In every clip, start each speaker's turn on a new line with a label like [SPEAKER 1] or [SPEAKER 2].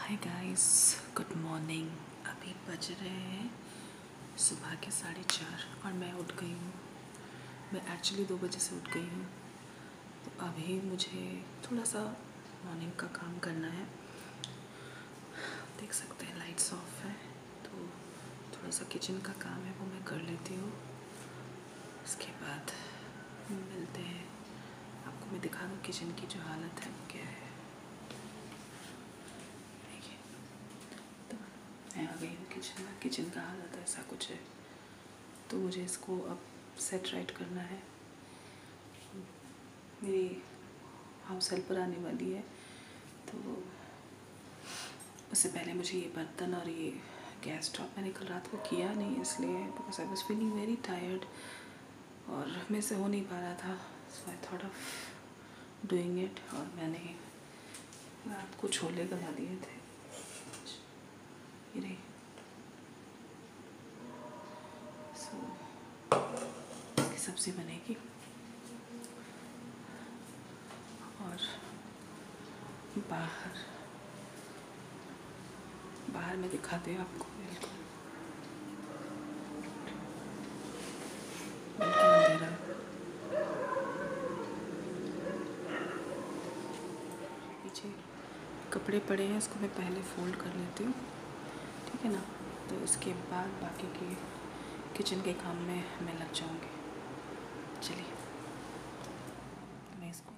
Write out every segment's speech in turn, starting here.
[SPEAKER 1] Hi guys, good morning. अभी बज रहे हैं सुबह के 4:30 और मैं उठ गई हूँ। मैं एक्चुअली 2 बजे से उठ गई हूँ। तो अभी मुझे थोड़ा सा मॉर्निंग का काम करना है। देख सकते हैं लाइट्स ऑफ है, तो थोड़ा सा किचन का काम है वो मैं कर लेती हूँ। उसके बाद मिलते हैं। आपको मैं दिखा दूँ किचन की जो हालत है वो क्या है। मैं आ गई हूँ किचन में। किचन का हालत ऐसा कुछ है, तो मुझे इसको अब सेट राइट करना है। मेरी हाउस हेल्पर आने वाली है, तो उससे पहले मुझे ये बर्तन और ये गैस स्टॉप मैंने कल रात को किया नहीं, इसलिए because I was feeling very tired और मेरे से हो नहीं पा रहा था। So I thought of doing it. और मैंने रात को छोले गला दिए थे। ये इसकी सब्ज़ी बनेगी और बाहर में दिखाते हैं आपको। बिल्कुल अंधेरा। पीछे कपड़े पड़े हैं, इसको मैं पहले फोल्ड कर लेती हूँ, ठीक है ना। तो इसके बाद बाकी के किचन के काम में मैं लग जाऊँगी। चलिए मैं इसको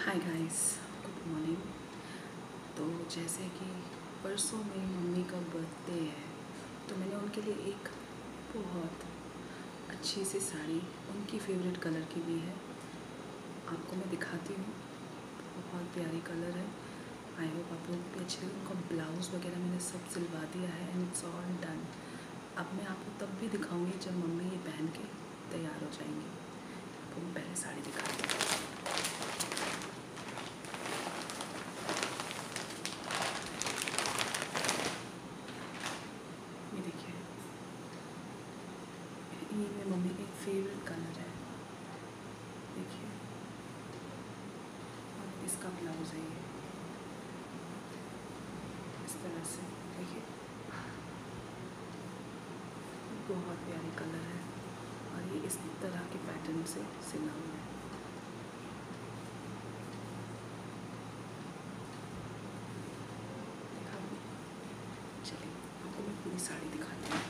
[SPEAKER 1] हाय गाइस, गुड मॉर्निंग। तो जैसे कि परसों में मम्मी का बर्थडे है, तो मैंने उनके लिए एक बहुत अच्छी सी साड़ी, उनकी फेवरेट कलर की भी है, आपको मैं दिखाती हूँ। बहुत प्यारी कलर है। आई होप आप लोग भी अच्छे। उनका ब्लाउज़ वगैरह मैंने सब सिलवा दिया है एंड इट्स ऑल डन। अब मैं आपको तब भी दिखाऊंगी जब मम्मी ये पहन के तैयार हो जाएंगी। आपको मैं पहले साड़ी दिखाती हूँ। ये देखिए, ये मेरी मम्मी का एक फेवरेट कलर है, देखिए। और इसका ब्लाउज़ है ये इस तरह से, देखिए। बहुत प्यारी कलर है और ये इस तरह के पैटर्न से सिला हुआ है। देखा आपने? चलिए आपको मैं पूरी साड़ी दिखाती हूँ।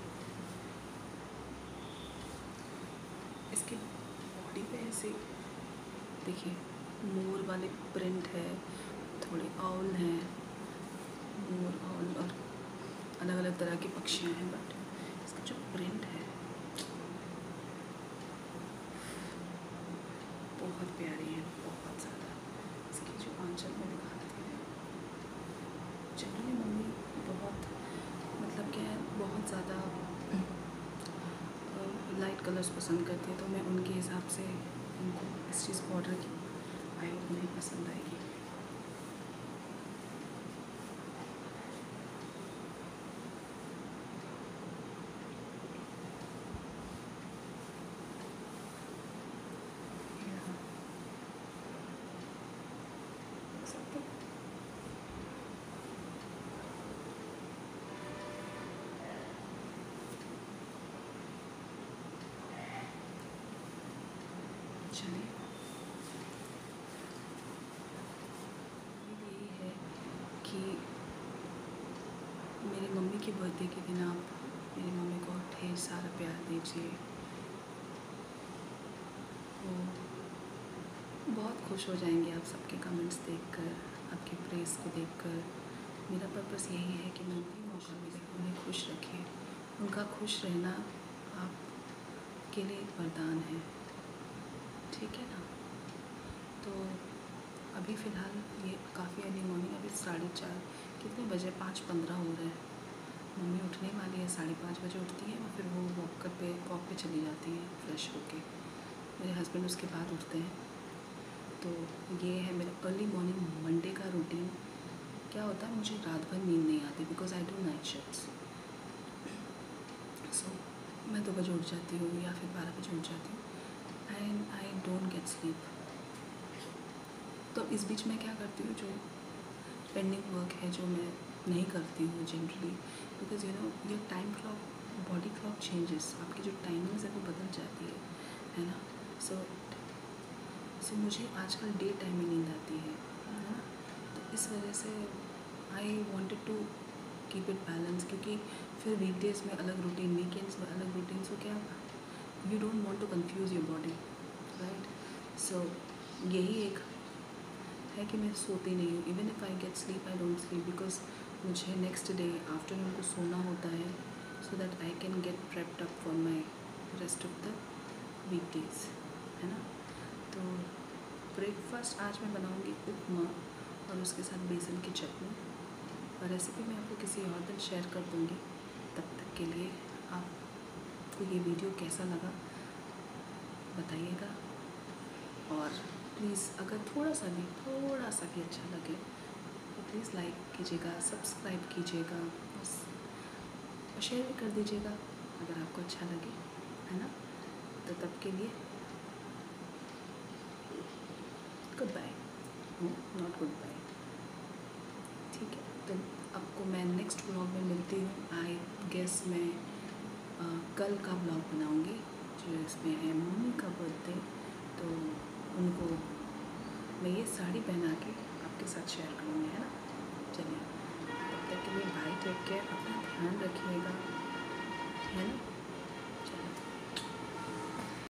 [SPEAKER 1] इसके बॉडी पे ऐसे देखिए मोर वाले प्रिंट है, थोड़े ऑल हैं, मोर ऑल और अलग अलग तरह की पक्षियाँ हैं, बट इसका जो प्रिंट है बहुत प्यारी है, बहुत ज़्यादा। इसकी जो आंचल में दिखाती है, जनरली मम्मी बहुत मतलब क्या है, बहुत ज़्यादा लाइट कलर्स पसंद करती है, तो मैं उनके हिसाब से उनको इस चीज़ को ऑर्डर की। आई होप उन्हें पसंद आएगी। चलिए, यही है कि मेरी मम्मी के बर्थडे के दिन आप मेरी मम्मी को ढेर सारा प्यार दीजिए। वो बहुत खुश हो जाएंगे आप सबके कमेंट्स देखकर, आपके प्रेस को देखकर। मेरा पर्पस यही है कि मैं उन्हें मौका मिले, उन्हें खुश रखें। उनका खुश रहना आपके लिए एक वरदान है, ठीक है ना। तो अभी फ़िलहाल ये काफ़ी अर्ली मॉर्निंग, अभी 4:30, कितने बजे, 5:15 हो रहे हैं। मम्मी उठने वाली है, 5:30 बजे उठती है और फिर वो वॉक पे चली जाती है फ्रेश होके। मेरे हस्बैंड उसके बाद उठते हैं। तो ये है मेरा अर्ली मॉर्निंग मंडे का रूटीन। क्या होता है, मुझे रात भर नींद नहीं आती because I do night shifts. So मैं 2 बजे उठ जाती हूँ या फिर 12 बजे उठ जाती हूँ and I don't get sleep. तो इस बीच मैं क्या करती हूँ, जो पेंडिंग वर्क है जो मैं नहीं करती हूँ generally, because you know your time clock, body clock changes, आपकी जो टाइमिंग्स है वो बदल जाती है ना। सो मुझे आजकल डे टाइम में नींद आती है ना। तो इस वजह से I wanted to keep it balance, क्योंकि फिर वीकडेज़ में अलग रूटीन, वीकेंड्स में अलग रूटीन। सो क्या, you don't want to confuse your body, right. So यही एक है कि मैं सोती नहीं हूँ। Even if I get sleep, I don't sleep because मुझे नेक्स्ट डे आफ्टरनून को सोना होता है, so that I can get prepped up for my rest of the weekdays, है ना। तो ब्रेकफास्ट आज मैं बनाऊँगी उपमा और उसके साथ बेसन की चटनी, और रेसिपी मैं आपको किसी और दिन शेयर कर दूँगी। तब तक के लिए आपको ये वीडियो कैसा लगा बताइएगा, और प्लीज़ अगर थोड़ा सा भी अच्छा लगे तो प्लीज़ लाइक कीजिएगा, सब्सक्राइब कीजिएगा और शेयर भी कर दीजिएगा अगर आपको अच्छा लगे, है ना। तो तब के लिए goodbye, not goodbye, ठीक है। तो आपको मैं नेक्स्ट व्लॉग में मिलती हूँ। आई गेस मैं कल का व्लॉग बनाऊँगी जो इसमें है मम्मी का बर्थडे, तो उनको मैं ये साड़ी पहना के आपके साथ शेयर करूँगी, है ना। चलिए, तब तक के लिए बाय, टेक केयर, अपना ध्यान रखिएगा, है ना।